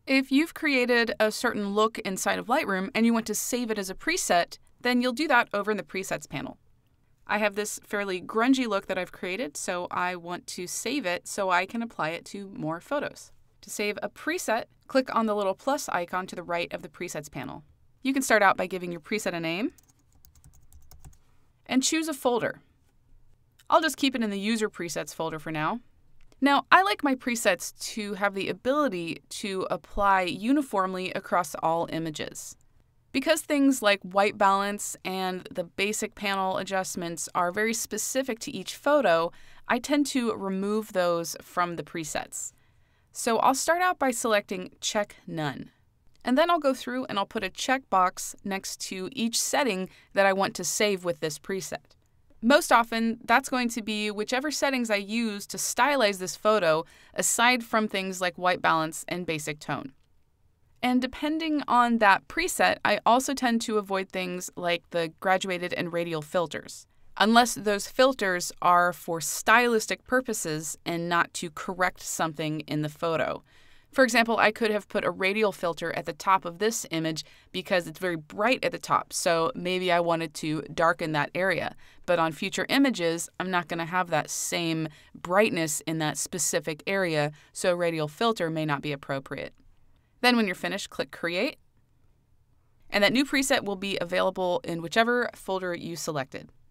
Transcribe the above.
If you've created a certain look inside of Lightroom and you want to save it as a preset, then you'll do that over in the Presets panel. I have this fairly grungy look that I've created, so I want to save it so I can apply it to more photos. To save a preset, click on the little plus icon to the right of the Presets panel. You can start out by giving your preset a name and choose a folder. I'll just keep it in the User Presets folder for now. Now, I like my presets to have the ability to apply uniformly across all images. Because things like white balance and the basic panel adjustments are very specific to each photo, I tend to remove those from the presets. So I'll start out by selecting Check None. And then I'll go through and I'll put a checkbox next to each setting that I want to save with this preset. Most often, that's going to be whichever settings I use to stylize this photo, aside from things like white balance and basic tone. And depending on that preset, I also tend to avoid things like the graduated and radial filters, unless those filters are for stylistic purposes and not to correct something in the photo. For example, I could have put a radial filter at the top of this image because it's very bright at the top, so maybe I wanted to darken that area. But on future images, I'm not going to have that same brightness in that specific area, so a radial filter may not be appropriate. Then when you're finished, click Create, and that new preset will be available in whichever folder you selected.